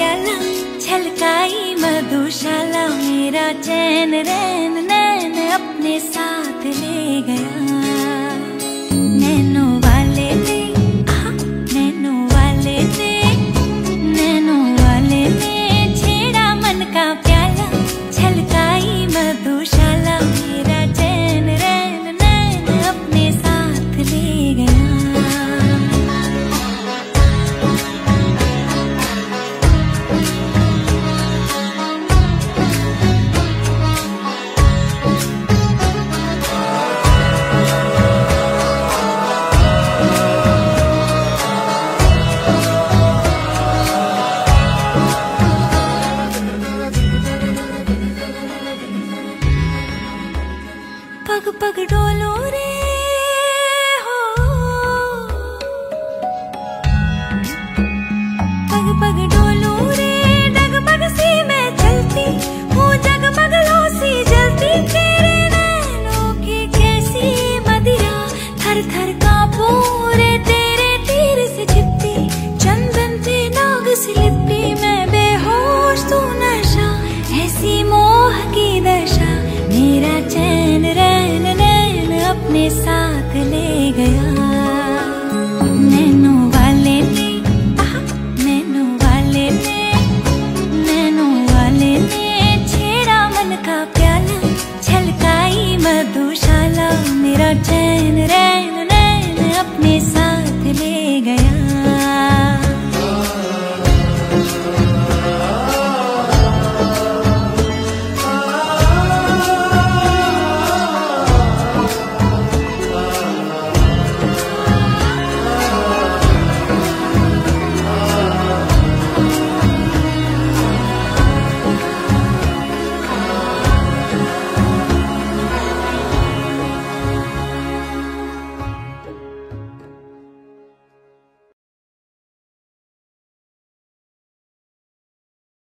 प्याला छलकाई मधुशाला, मेरा चैन रैन नैन अपने साथ ले गया। नैनो वाले ने नैनो वाले ने नैनो वाले ने छेड़ा मन का प्याला, छलकाई मधुशाला, मेरा चैन रैन नैन अपने साथ ले गया। पग पग डोलो रे हो, पग पग डोलो रे, डगमग सी मैं चलती हूँ, जगमग लो सी जलती, तेरे नैनों की कैसी मदिरा, थर थर कांपू रे तेरे तीर से चिपटी, चंदन पे नाग सी लिपटी, मैं बेहोश तू नशा, ऐसी मोह की दशा, मेरा चैन रैन नैन अपने साथ ले गया। नैनो वाले ने नैनो वाले ने नैनो वाले ने छेड़ा मन का प्याला, छलकाई मधुशाला, मेरा चैन